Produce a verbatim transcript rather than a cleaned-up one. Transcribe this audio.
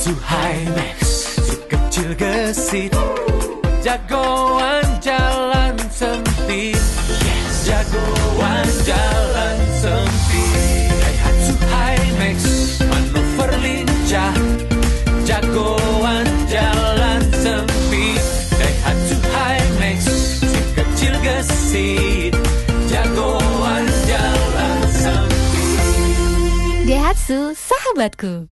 Daihatsu Hi-Max, si kecil gesit, jagoan jalan sempit. Yes, jagoan jalan sempit. Daihatsu Hi-Max, manuver lincah, jagoan jalan sempit. Daihatsu Hi-Max, si kecil gesit, jagoan jalan sempit. Daihatsu, sahabatku.